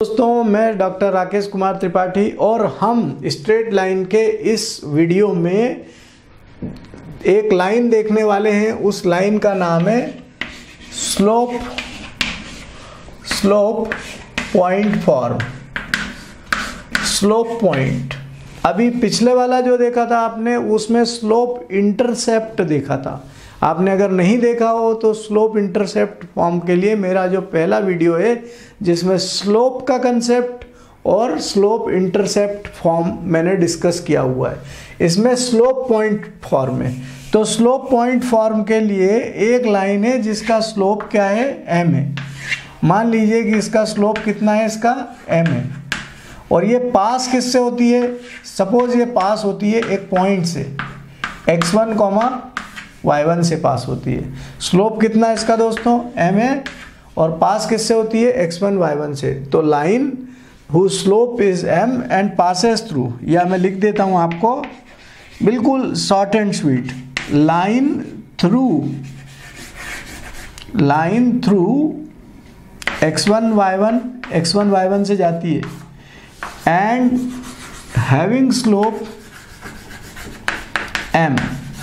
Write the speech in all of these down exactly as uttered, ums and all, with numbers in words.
दोस्तों, मैं डॉक्टर राकेश कुमार त्रिपाठी और हम स्ट्रेट लाइन के इस वीडियो में एक लाइन देखने वाले हैं। उस लाइन का नाम है slope slope point form. Slope point, अभी पिछले वाला जो देखा था आपने उसमें स्लोप इंटरसेप्ट देखा था। आपने अगर नहीं देखा हो तो स्लोप इंटरसेप्ट फॉर्म के लिए मेरा जो पहला वीडियो है जिसमें स्लोप का कंसेप्ट और स्लोप इंटरसेप्ट फॉर्म मैंने डिस्कस किया हुआ है, इसमें स्लोप पॉइंट फॉर्म है। तो स्लोप पॉइंट फॉर्म के लिए एक लाइन है जिसका स्लोप क्या है, एम है। मान लीजिए कि इसका स्लोप कितना है, इसका एम है, और ये पास किससे होती है, सपोज ये पास होती है एक पॉइंट से, x one comma y one से पास होती है। स्लोप कितना है इसका दोस्तों, एम है, और पास किससे होती है, एक्स वन वाई वन से। तो line who slope is m and passes through, या मैं लिख देता हूँ आपको बिल्कुल short and sweet, line through line through x one y one, x one y one से जाती है, एंड हैविंग स्लोप एम।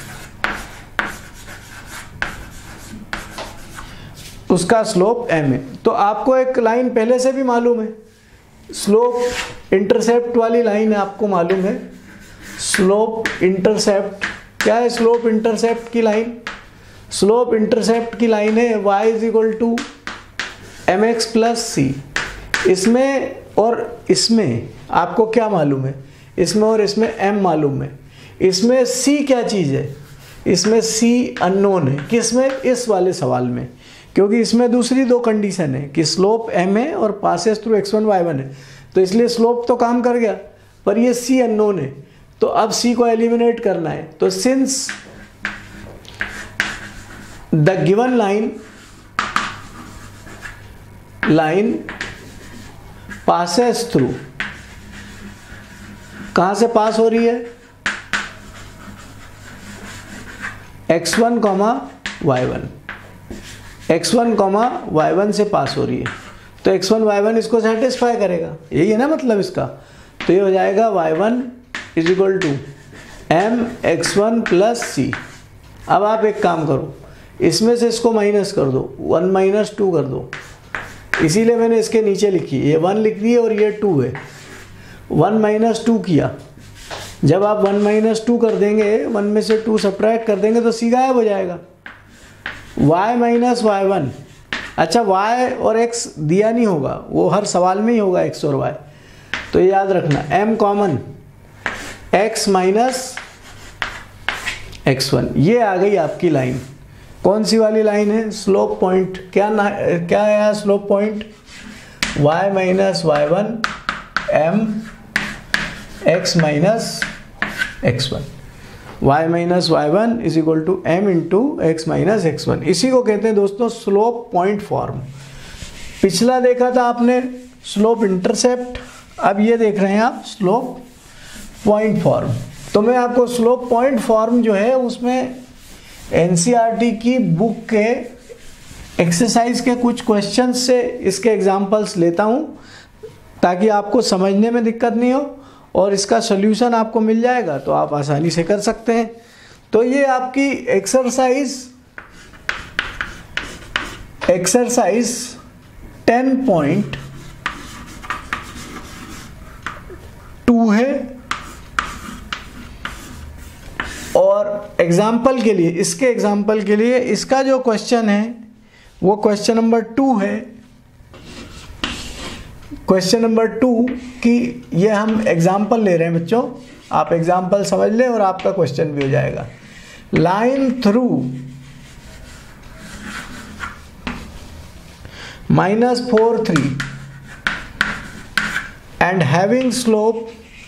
उसका स्लोप एम है। तो आपको एक लाइन पहले से भी मालूम है, स्लोप इंटरसेप्ट वाली लाइन है, आपको मालूम है स्लोप इंटरसेप्ट क्या है। स्लोप इंटरसेप्ट की लाइन स्लोप इंटरसेप्ट की लाइन है y is equal to m x plus c. इसमें और इसमें आपको क्या मालूम है, इसमें और इसमें m मालूम है। इसमें c क्या चीज़ है, इसमें c अननोन है। किसमें, इस वाले सवाल में, क्योंकि इसमें दूसरी दो कंडीशन है कि स्लोप m है और passes through x one y one है, तो इसलिए स्लोप तो काम कर गया, पर ये c अननोन है। तो अब c को एलिमिनेट करना है। तो since the given line line passes through, कहां से पास हो रही है, x one comma y one, x one comma y one से पास हो रही है। तो एक्स वन वाई वन इसको सेटिस्फाई करेगा, यही है ना मतलब इसका। तो ये हो जाएगा y one is equal to m x one plus c. अब आप एक काम करो, इसमें से इसको माइनस कर दो, वन माइनस टू कर दो, इसीलिए मैंने इसके नीचे लिखी, ये वन लिख दी है और ये टू है। वन माइनस टू किया, जब आप वन माइनस टू कर देंगे, वन में से टू सब्ट्रैक्ट कर देंगे तो सी गायब हो जाएगा। y माइनस वाई वन, अच्छा y और x दिया नहीं होगा, वो हर सवाल में ही होगा x और y, तो ये याद रखना, m common x minus x one. ये आ गई आपकी लाइन। कौन सी वाली लाइन है, स्लोप पॉइंट। क्या ना क्या है slope point, y minus y one m x minus x one, y minus y one is equal to m into x minus x one. इसी को कहते हैं दोस्तों स्लोप पॉइंट फॉर्म। पिछला देखा था आपने स्लोप इंटरसेप्ट, अब ये देख रहे हैं आप स्लोप पॉइंट फॉर्म। तो मैं आपको स्लोप पॉइंट फॉर्म जो है उसमें एनसीईआरटी की बुक के एक्सरसाइज के कुछ क्वेश्चन से इसके एग्जाम्पल्स लेता हूँ ताकि आपको समझने में दिक्कत नहीं हो, और इसका सल्यूशन आपको मिल जाएगा तो आप आसानी से कर सकते हैं। तो ये आपकी exercise exercise ten point two है, और एग्जाम्पल के लिए, इसके एग्जाम्पल के लिए इसका जो क्वेश्चन है वो क्वेश्चन नंबर टू है। क्वेश्चन नंबर टू की ये हम एग्जाम्पल ले रहे हैं बच्चों, आप एग्जाम्पल समझ लें और आपका क्वेश्चन भी हो जाएगा। Line through minus four three and having slope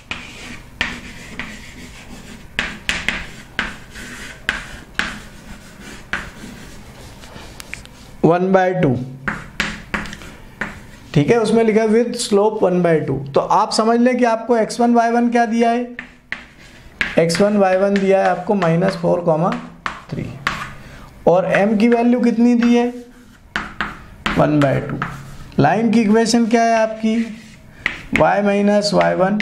one by two, ठीक है, उसमें लिखा with slope one by two. तो आप समझ लें कि आपको एक्स वन वाई वन क्या दिया है, एक्स वन वाई वन दिया है आपको माइनस फोर कॉमा थ्री, और m की वैल्यू कितनी दी है, वन बाय टू। लाइन की इक्वेशन क्या है आपकी, y minus y one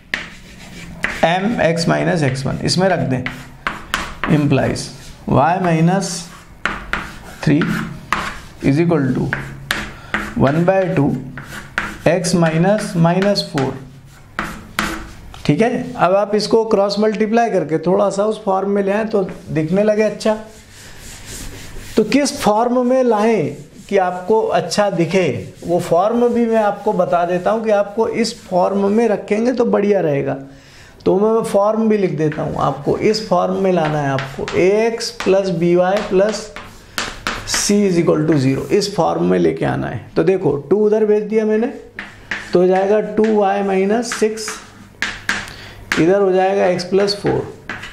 m x minus x one, इसमें रख दें, implies y minus three is equal to one by two x minus minus four. ठीक है, अब आप इसको क्रॉस मल्टीप्लाई करके थोड़ा सा उस फॉर्म में ले आए तो दिखने लगे अच्छा। तो किस फॉर्म में लाएं कि आपको अच्छा दिखे, वो फॉर्म भी मैं आपको बता देता हूं कि आपको इस फॉर्म में रखेंगे तो बढ़िया रहेगा। तो मैं फॉर्म भी लिख देता हूं, आपको इस फॉर्म में लाना है, आपको a x plus b y plus c is equal to zero, इस फॉर्म में लेके आना है। तो देखो टू उधर भेज दिया मैंने, तो हो जाएगा टू वाई माइनस सिक्स, इधर हो जाएगा एक्स प्लस फोर,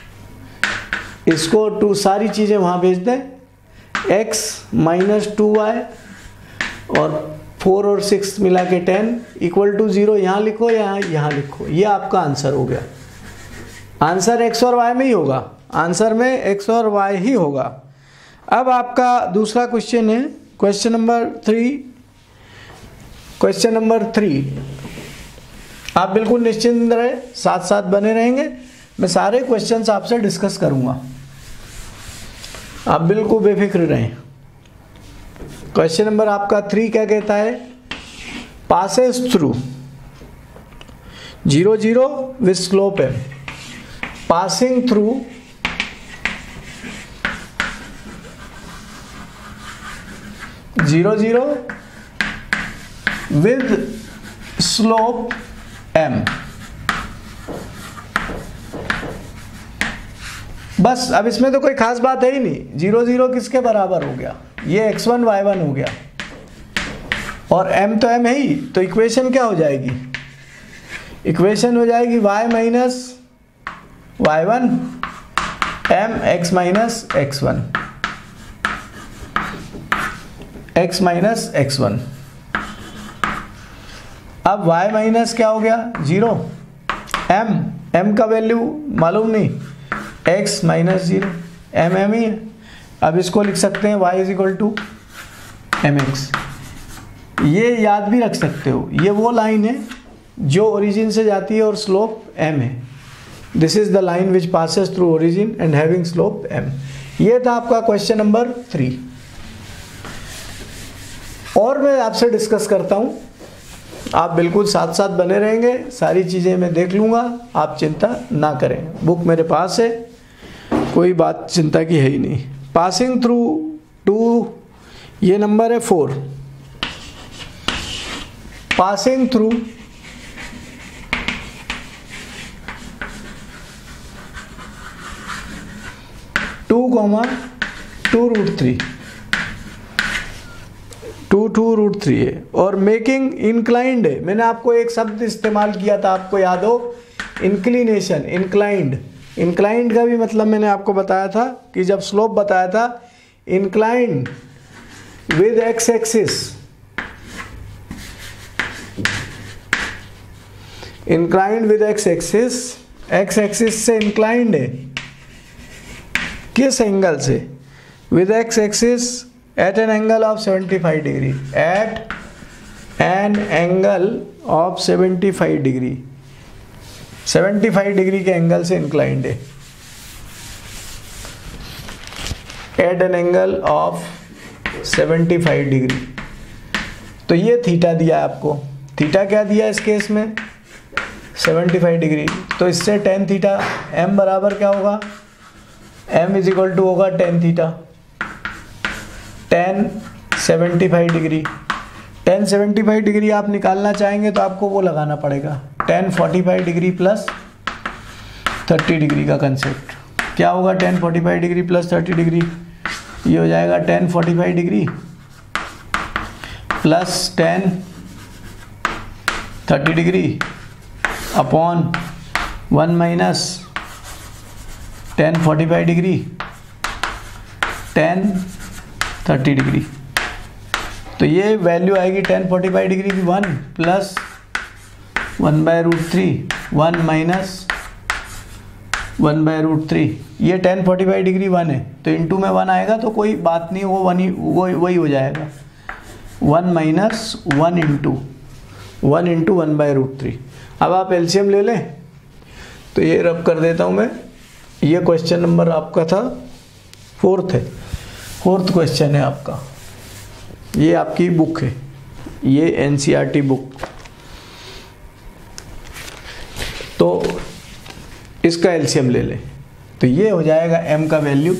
इसको टू सारी चीज़ें वहाँ भेज दें, x माइनस टू वाई और फोर और सिक्स मिला के टेन इक्वल टू जीरो, यहाँ लिखो यहाँ यहाँ लिखो, ये आपका आंसर हो गया। आंसर x और y में ही होगा, आंसर में x और y ही होगा। अब आपका दूसरा क्वेश्चन है, question number three. Question number three आप बिल्कुल निश्चिंत रहे, साथ साथ बने रहेंगे, मैं सारे क्वेश्चंस आपसे डिस्कस करूंगा, आप बिल्कुल बेफिक्र रहें। क्वेश्चन नंबर आपका थ्री क्या कहता है, passes through zero zero with slope है, passing through zero zero with slope m। बस अब इसमें तो कोई खास बात है ही नहीं, जीरो जीरो किसके बराबर हो गया, ये एक्स वन वाई वन हो गया और m तो m है ही, तो इक्वेशन क्या हो जाएगी, इक्वेशन हो जाएगी y minus y one m x minus x one, x minus x one. अब y माइनस क्या हो गया जीरो, m m का वैल्यू मालूम नहीं, x minus zero, m m ही है। अब इसको लिख सकते हैं y is equal to m x. ये याद भी रख सकते हो, ये वो लाइन है जो ओरिजिन से जाती है और स्लोप m है। This is the line which passes through origin and having slope m। ये था आपका क्वेश्चन नंबर थ्री। और मैं आपसे डिस्कस करता हूँ, आप बिल्कुल साथ साथ बने रहेंगे, सारी चीज़ें मैं देख लूँगा, आप चिंता ना करें, बुक मेरे पास है, कोई बात चिंता की है ही नहीं। पासिंग थ्रू टू, ये नंबर है four, passing through two comma two root three, two two root three है और मेकिंग इंक्लाइंड है। मैंने आपको एक शब्द इस्तेमाल किया था, आपको याद हो, इंक्लिनेशन, इंक्लाइंड। इंक्लाइंड का भी मतलब मैंने आपको बताया था कि जब स्लोप बताया था, inclined with x axis, inclined with x axis, x axis से इंक्लाइंड है, किस एंगल से, with x axis at an angle of seventy-five degree, at an angle of seventy-five degree, seventy-five degree के एंगल से inclined है, at an angle of seventy-five degree. तो ये theta दिया है आपको, थीटा क्या दिया इस केस में, पचहत्तर डिग्री। तो इससे टेन थीटा m बराबर क्या होगा, m इज इक्वल टू होगा tan theta, tan seventy five degree. Tan seventy five degree आप निकालना चाहेंगे तो आपको वो लगाना पड़ेगा, tan forty five degree plus thirty degree का कंसेप्ट। क्या होगा tan forty five degree plus thirty degree, ये हो जाएगा tan forty five degree plus tan thirty degree upon one minus tan forty five degree tan thirty degree. तो ये value आएगी ten forty five degree की one plus one by root three, one minus one by root three. ये tan forty five degree one है तो into में one आएगा तो कोई बात नहीं, वो वन ही वो वही हो जाएगा, one minus one into one into one by root three. अब आप एलसीएम ले लें, तो ये रब कर देता हूँ मैं। ये क्वेश्चन नंबर आपका था फोर्थ है, फोर्थ क्वेश्चन है आपका। ये आपकी बुक है, ये एनसीईआरटी बुक। तो इसका एलसीएम ले लें, तो ये हो जाएगा m का value,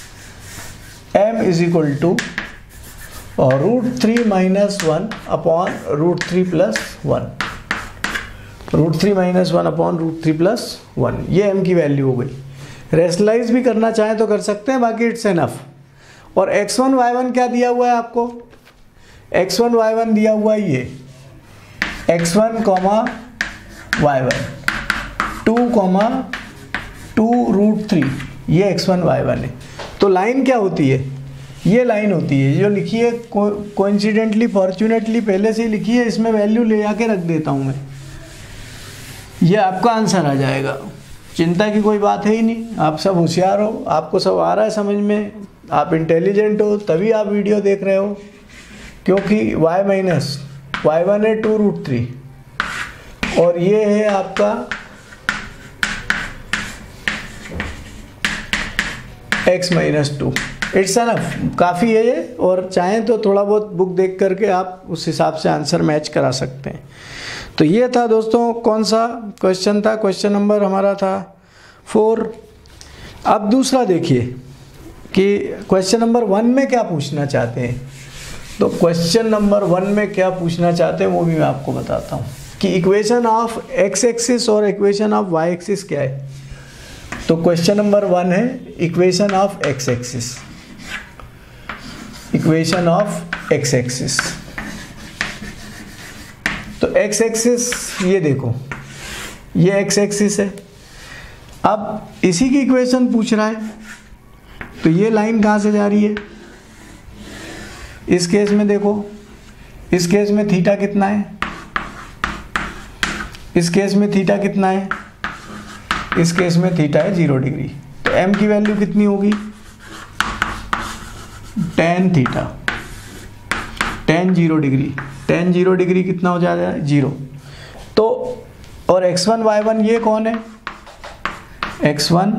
m is equal to और root three minus one upon root three plus one, root three minus one upon root three plus one, ये m की वैल्यू हो गई। रेशनलाइज भी करना चाहें तो कर सकते हैं, बाकी इट्स एनफ। और एक्स वन वाई वन क्या दिया हुआ है आपको, एक्स वन वाई वन दिया हुआ है ये x one comma y one, two comma two root three, ये एक्स वन वाई वन है। तो लाइन क्या होती है, ये लाइन होती है जो लिखी है कोइंसिडेंटली फॉर्चुनेटली पहले से ही लिखी है, इसमें वैल्यू ले आके रख देता हूँ मैं, ये आपका आंसर आ जाएगा। चिंता की कोई बात है ही नहीं, आप सब होशियार हो, आपको सब आ रहा है समझ में, आप इंटेलिजेंट हो, तभी आप वीडियो देख रहे हो। क्योंकि y माइनस वाई वन है टू रूट थ्री और ये है आपका x minus two, it's enough, काफ़ी है ये। और चाहें तो थोड़ा बहुत बुक देख करके आप उस हिसाब से आंसर मैच करा सकते हैं। तो ये था दोस्तों, कौन सा क्वेश्चन था, क्वेश्चन नंबर हमारा था फोर। अब दूसरा देखिए कि क्वेश्चन नंबर वन में क्या पूछना चाहते हैं। तो क्वेश्चन नंबर वन में क्या पूछना चाहते हैं वो भी मैं आपको बताता हूँ कि इक्वेशन ऑफ एक्स एक्सिस और इक्वेशन ऑफ वाई एक्सिस क्या है। तो क्वेश्चन नंबर वन है equation of x axis, equation of x axis. तो एक्स एक्सिस ये देखो, ये एक्स एक्सिस है। अब इसी की इक्वेशन पूछ रहा है, तो ये लाइन कहाँ से जा रही है, इस केस में देखो, इस केस में थीटा कितना है, इस केस में थीटा कितना है, इस केस में थीटा है जीरो डिग्री। तो m की वैल्यू कितनी होगी, tan theta, tan zero degree, tan zero degree कितना हो जाएगा, जीरो। तो और एक्स वन वाई वन ये कौन है, एक्स वन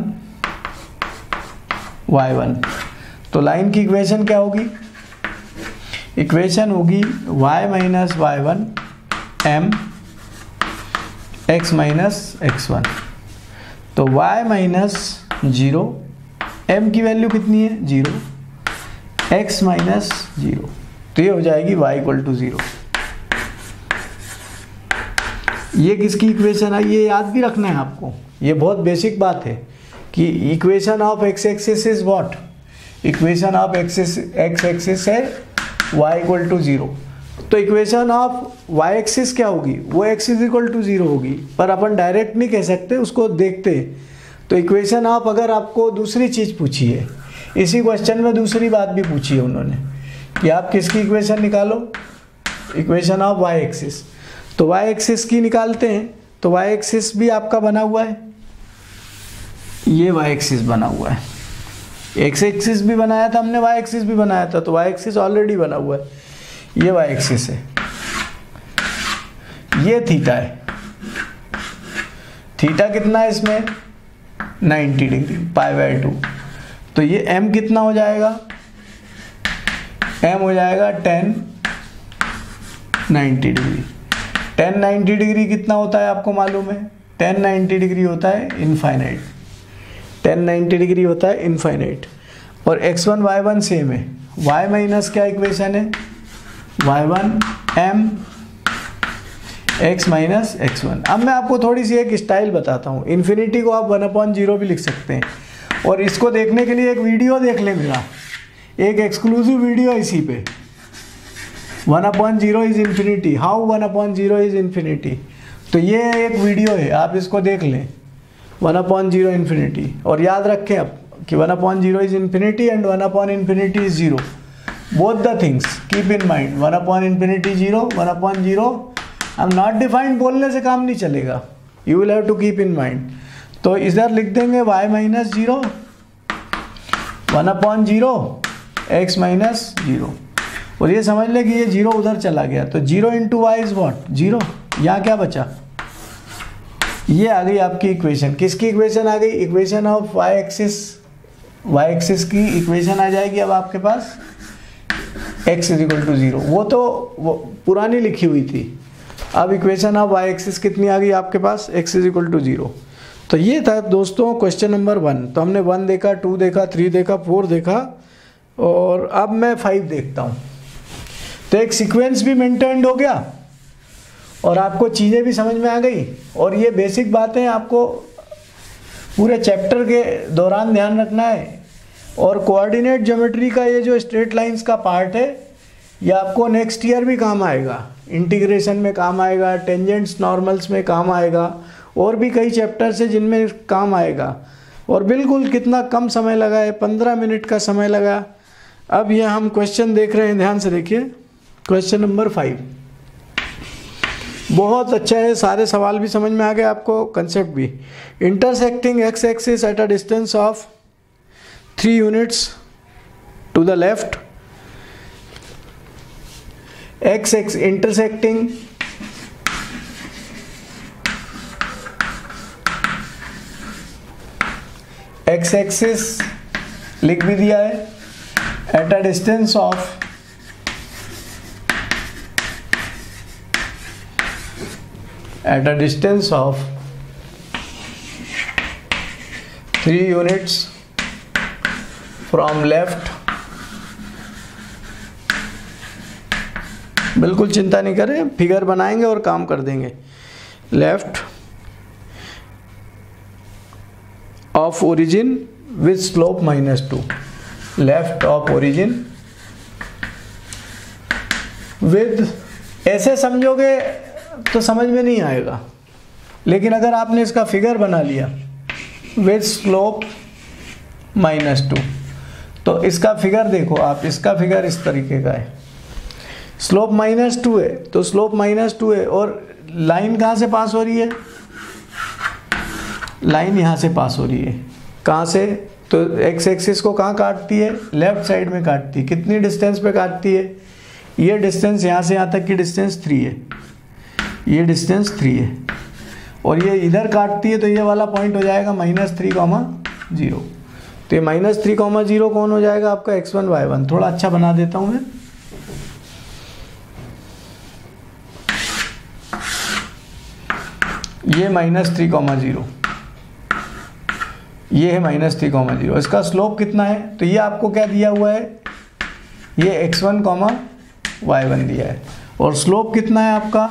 वाई वन। तो लाइन की इक्वेशन क्या होगी, इक्वेशन होगी y minus y one m x minus x one. तो y माइनस जीरो, m की वैल्यू कितनी है, जीरो, x माइनस जीरो, तो ये हो जाएगी y इक्वल टू जीरो। ये किसकी इक्वेशन है, ये याद भी रखना है आपको, ये बहुत बेसिक बात है कि equation of x axis is what, equation of axis x axis है y इक्वल टू जीरो। तो इक्वेशन ऑफ y एक्सिस क्या होगी, वो x is equal to zero होगी, पर अपन डायरेक्ट नहीं कह सकते, उसको देखते। तो इक्वेशन ऑफ, अगर आपको दूसरी चीज़ पूछी है, इसी क्वेश्चन में दूसरी बात भी पूछी है उन्होंने कि आप किसकी इक्वेशन निकालो, इक्वेशन ऑफ y एक्सिस। तो y एक्सिस की निकालते हैं, तो y एक्सिस भी आपका बना हुआ है, ये y एक्सिस बना हुआ है, एक्स एक्सिस भी बनाया था हमने, y एक्सिस भी बनाया था, तो y एक्सिस ऑलरेडी बना हुआ है, ये y एक्सिस है, ये थीटा है, थीटा कितना है इसमें, ninety degree, pi by two. तो ये m कितना हो जाएगा, m हो जाएगा tan ninety degree. Tan ninety degree कितना होता है आपको मालूम है, टेन नाइन्टी डिग्री होता है इनफाइनाइट, टेन नाइन्टी डिग्री होता है इनफाइनाइट। और x one y one same है, y माइनस क्या इक्वेशन है, y one m x minus x one. अब मैं आपको थोड़ी सी एक स्टाइल बताता हूँ, इन्फिनिटी को आप वन अपॉन जीरो भी लिख सकते हैं, और इसको देखने के लिए एक वीडियो देख ले मेरा, एक एक्सक्लूसिव वीडियो इसी पे, one upon zero is infinity, how one upon zero is infinity. तो ये एक वीडियो है, आप इसको देख लें, वन अपॉन जीरो इन्फिनिटी। और याद रखें अब कि one upon zero is infinity and one upon infinity is zero, both the things keep in mind. One upon infinity zero, one upon zero अब नॉट डिफाइंड बोलने से काम नहीं चलेगा, you will have to keep in mind. तो इधर लिख देंगे y minus zero, one upon zero, x minus zero. और ये समझ ले कि ये जीरो उधर चला गया, तो zero into y is what, zero. यहाँ क्या बचा, ये आ गई आपकी इक्वेशन। किसकी इक्वेशन आ गई, equation of y axis, y axis की इक्वेशन आ जाएगी अब आपके पास x is equal to zero. वो तो वो पुरानी लिखी हुई थी, अब इक्वेशन ऑफ वाई एक्सिस कितनी आ गई आपके पास, x is equal to zero. तो ये था दोस्तों क्वेश्चन नंबर वन। तो हमने वन देखा, टू देखा, थ्री देखा, फोर देखा, और अब मैं फाइव देखता हूँ। तो एक सीक्वेंस भी मेंटेन्ड हो गया और आपको चीज़ें भी समझ में आ गई, और ये बेसिक बातें आपको पूरे चैप्टर के दौरान ध्यान रखना है। और कोऑर्डिनेट ज्योमेट्री का ये जो स्ट्रेट लाइंस का पार्ट है, ये आपको नेक्स्ट ईयर भी काम आएगा, इंटीग्रेशन में काम आएगा, टेंजेंट्स नॉर्मल्स में काम आएगा, और भी कई चैप्टर्स है जिनमें काम आएगा। और बिल्कुल कितना कम समय लगा है, पंद्रह मिनट का समय लगा। अब ये हम क्वेश्चन देख रहे हैं, ध्यान से देखिए, क्वेश्चन नंबर फाइव बहुत अच्छा है, सारे सवाल भी समझ में आ गए आपको, कंसेप्ट भी। Intersecting x axis at a distance of three units to the left, x x intersecting x axis लिख भी दिया है, at a distance of at a distance of three units from left, बिल्कुल चिंता नहीं करें, फिगर बनाएंगे और काम कर देंगे। Left of origin with slope minus two, left of origin with, ऐसे समझोगे तो समझ में नहीं आएगा, लेकिन अगर आपने इसका फिगर बना लिया विथ स्लोप माइनस टू, तो इसका फिगर देखो आप, इसका फिगर इस तरीके का है, स्लोप माइनस टू है, तो स्लोप माइनस टू है, और लाइन कहाँ से पास हो रही है, लाइन यहाँ से पास हो रही है, कहाँ से, तो एक्स एक्सिस को कहाँ काटती है, लेफ्ट साइड में काटती है। कितनी डिस्टेंस पे काटती है, ये डिस्टेंस यहाँ से यहाँ तक की डिस्टेंस थ्री है, ये डिस्टेंस थ्री है, और ये इधर काटती है, तो ये वाला पॉइंट हो जाएगा माइनस थ्री कॉमा जीरो। तो ये माइनस थ्री कॉमा जीरो कौन हो जाएगा आपका, एक्स वन वाई वन। थोड़ा अच्छा बना देता हूँ मैं, ये माइनस थ्री कॉमा जीरो, ये है माइनस थ्री कॉमा जीरो। इसका स्लोप कितना है, तो ये आपको क्या दिया हुआ है, ये x one comma y one दिया है, और स्लोप कितना है आपका,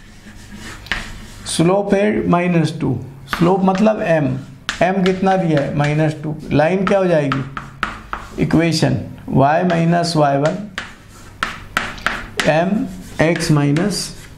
स्लोप है माइनस टू, स्लोप मतलब m, m कितना दिया है माइनस टू। लाइन क्या हो जाएगी, equation y minus y one m x minus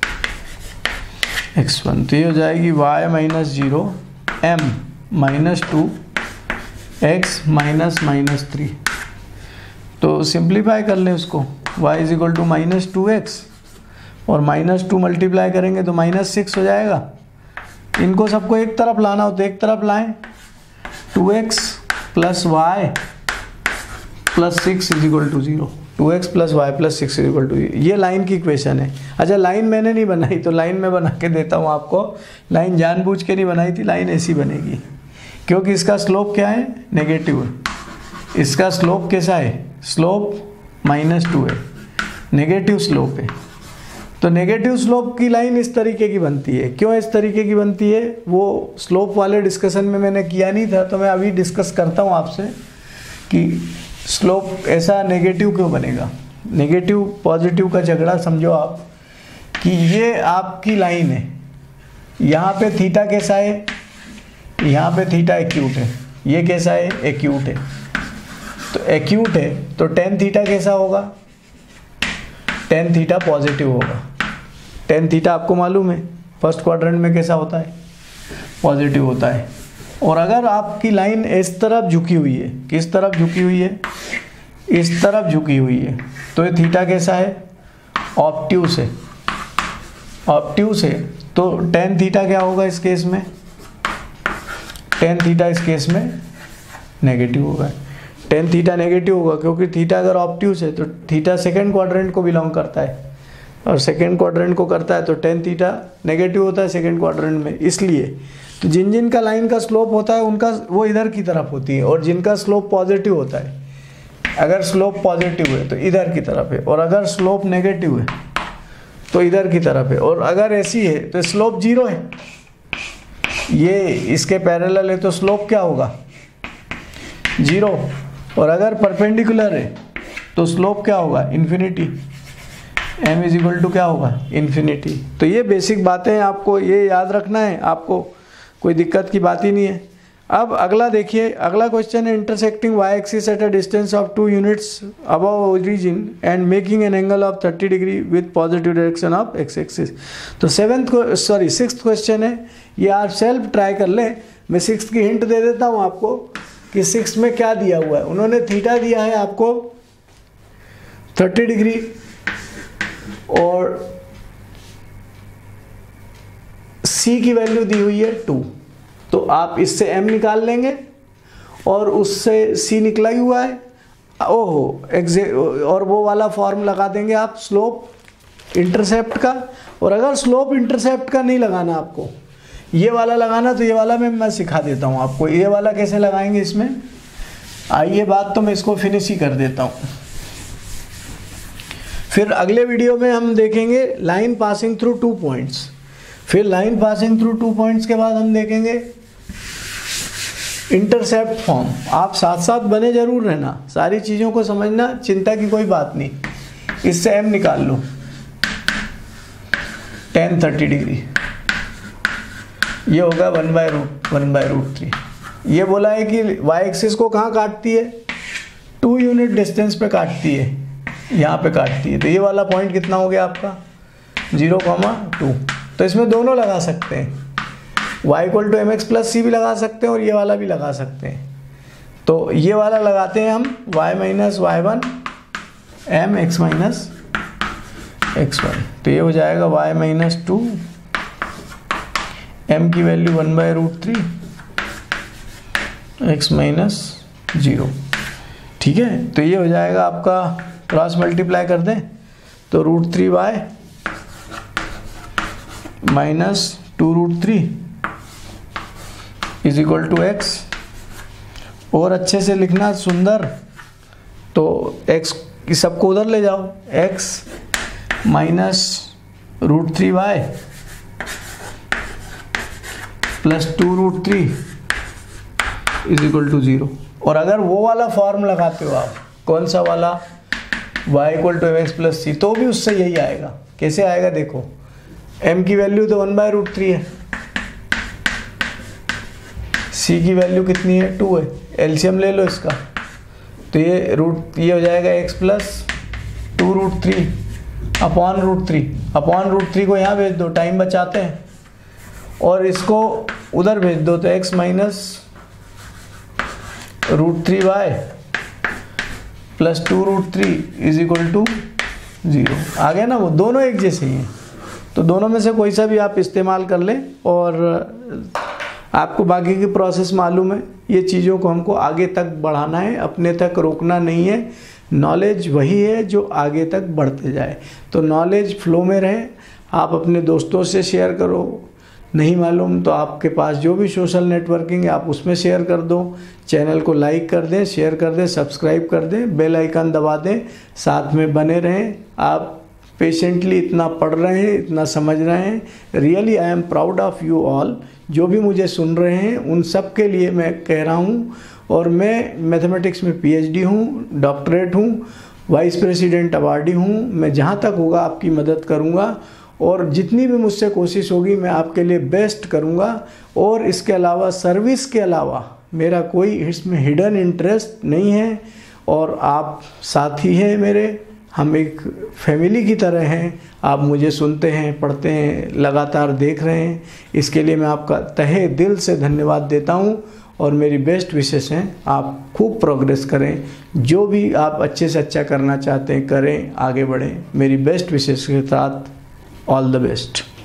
x one, तो ये हो जाएगी y minus zero m minus two x minus minus three. तो सिंप्लीफाई कर लें उसको, y is equal to minus two x, और माइनस टू मल्टीप्लाई करेंगे तो माइनस सिक्स हो जाएगा। इनको सबको एक तरफ लाना हो तो एक तरफ लाएं, two x plus y plus six is equal to zero, two x plus y plus six is equal to zero. ये लाइन की इक्वेशन है। अच्छा, लाइन मैंने नहीं बनाई, तो लाइन में बना के देता हूँ आपको। लाइन जानबूझ के नहीं बनाई थी, लाइन ऐसी बनेगी, क्योंकि इसका स्लोप क्या है, नेगेटिव है। इसका स्लोप कैसा है, स्लोप माइनस टू है, नेगेटिव स्लोप है। तो नेगेटिव स्लोप की लाइन इस तरीके की बनती है। क्यों इस तरीके की बनती है, वो स्लोप वाले डिस्कशन में मैंने किया नहीं था, तो मैं अभी डिस्कस करता हूँ आपसे कि स्लोप ऐसा नेगेटिव क्यों बनेगा। नेगेटिव पॉजिटिव का झगड़ा समझो आप, कि ये आपकी लाइन है, यहाँ पे थीटा कैसा है, यहाँ पे थीटा एक्यूट है, ये कैसा है, एक्यूट है। तो एक्यूट है तो टेन थीटा कैसा होगा, टेन थीटा पॉजिटिव होगा। टेन थीटा आपको मालूम है फर्स्ट क्वाड्रेंट में कैसा होता है, पॉजिटिव होता है। और अगर आपकी लाइन इस तरफ झुकी हुई है, किस तरफ झुकी हुई है, इस तरफ झुकी हुई है, तो ये थीटा कैसा है, ऑब्ट्यूस है। ऑब्ट्यूस है तो टेन थीटा क्या होगा इस केस में, टेन थीटा इस केस में नेगेटिव होगा। टेन थीटा नेगेटिव होगा, क्योंकि थीटा अगर ऑब्ट्यूज है तो थीटा सेकेंड क्वाड्रेंट को बिलोंग करता है, और सेकेंड क्वाड्रेंट को करता है तो टेन थीटा नेगेटिव होता है सेकेंड क्वाड्रेंट में। इसलिए तो जिन जिन का लाइन का स्लोप होता है उनका वो इधर की तरफ होती है, और जिनका स्लोप पॉजिटिव होता है, अगर स्लोप पॉजिटिव है तो इधर की तरफ है, और अगर स्लोप नेगेटिव है तो इधर की तरफ है, और अगर ऐसी है तो स्लोप जीरो है, ये इसके पैरेलल है तो स्लोप क्या होगा, जीरो। और अगर परपेंडिकुलर है तो स्लोप क्या होगा, infinity. m is equal to क्या होगा, इन्फिनिटी। तो ये बेसिक बातें आपको ये याद रखना है, आपको कोई दिक्कत की बात ही नहीं है। अब अगला देखिए, अगला क्वेश्चन है intersecting y axis at a distance of two units above origin and making an angle of thirty degree with positive direction of x axis. तो सेवेंथ सॉरी सिक्स्थ क्वेश्चन है, ये आप सेल्फ ट्राई कर लें। मैं sixth की hint दे देता हूँ आपको कि सिक्स में क्या दिया हुआ है। उन्होंने थीटा दिया है आपको थर्टी डिग्री, और c की वैल्यू दी हुई है टू। तो आप इससे m निकाल लेंगे, और उससे c निकला ही हुआ है, ओहो एग्जैक्ट, और वो वाला फॉर्म लगा देंगे आप स्लोप इंटरसेप्ट का। और अगर स्लोप इंटरसेप्ट का नहीं लगाना आपको, ये वाला लगाना, तो ये वाला मैं मैं सिखा देता हूँ आपको। ये वाला कैसे लगाएंगे इसमें, आइए बात तो मैं इसको फिनिश ही कर देता हूँ। फिर अगले वीडियो में हम देखेंगे line passing through two points. फिर line passing through two points के बाद हम देखेंगे इंटरसेप्ट फॉर्म। आप साथ साथ बने जरूर रहना, सारी चीज़ों को समझना, चिंता की कोई बात नहीं। इससे m निकाल लो, टेन थर्टी डिग्री, ये होगा one by root one by root three. ये बोला है कि y एक्सिस को कहाँ काटती है, टू यूनिट डिस्टेंस पे काटती है, यहाँ पे काटती है। तो ये वाला पॉइंट कितना हो गया आपका, जीरो कॉमा टू। तो इसमें दोनों लगा सकते हैं, y equal to m x plus c भी लगा सकते हैं, और ये वाला भी लगा सकते हैं। तो ये वाला लगाते हैं हम, y minus y one m x minus x y. तो ये हो जाएगा y माइनस टू, m की value one by root three, x minus zero. ठीक है, तो ये हो जाएगा आपका, क्रॉस मल्टीप्लाई कर दें तो root three y minus two root three is equal to x. और अच्छे से लिखना सुंदर, तो x की सबको उधर ले जाओ, x minus root three y plus two root three is equal to zero. और अगर वो वाला फॉर्म लगाते हो आप, कौन सा वाला, y equal to m x plus c, तो भी उससे यही आएगा। कैसे आएगा देखो, m की वैल्यू तो वन बाय रूट थ्री है, c की वैल्यू कितनी है, टू है, एलसीएम ले लो इसका। तो ये रूट, ये हो जाएगा x plus two root three upon root three. Upon root three को यहाँ भेज दो, टाइम बचाते हैं, और इसको उधर भेज दो, तो x minus root three y plus two root three is equal to zero. आ गया ना, वो दोनों एक जैसे ही हैं। तो दोनों में से कोई सा भी आप इस्तेमाल कर लें, और आपको बाकी की प्रोसेस मालूम है। ये चीज़ों को हमको आगे तक बढ़ाना है, अपने तक रोकना नहीं है। नॉलेज वही है जो आगे तक बढ़ते जाए। तो नॉलेज फ्लो में रहे, आप अपने दोस्तों से शेयर करो, नहीं मालूम तो आपके पास जो भी सोशल नेटवर्किंग है आप उसमें शेयर कर दो। चैनल को लाइक कर दें, शेयर कर दें, सब्सक्राइब कर दें, बेल आइकन दबा दें, साथ में बने रहें। आप पेशेंटली इतना पढ़ रहे हैं, इतना समझ रहे हैं। Really I am proud of you all. जो भी मुझे सुन रहे हैं उन सब के लिए मैं कह रहा हूँ। और मैं मैथमेटिक्स में पीएचडी हूँ, डॉक्टरेट हूँ, वाइस प्रेसिडेंट अवार्डी हूँ। मैं जहाँ तक होगा आपकी मदद करूँगा, और जितनी भी मुझसे कोशिश होगी मैं आपके लिए बेस्ट करूँगा। और इसके अलावा सर्विस के अलावा मेरा कोई इसमें हिडन इंटरेस्ट नहीं है। और आप साथी हैं मेरे, हम एक फैमिली की तरह हैं। आप मुझे सुनते हैं, पढ़ते हैं, लगातार देख रहे हैं, इसके लिए मैं आपका तहे दिल से धन्यवाद देता हूं। और मेरी बेस्ट विशेष हैं, आप खूब प्रोग्रेस करें, जो भी आप अच्छे से अच्छा करना चाहते हैं करें, आगे बढ़ें। मेरी बेस्ट विशेष के साथ ऑल द बेस्ट।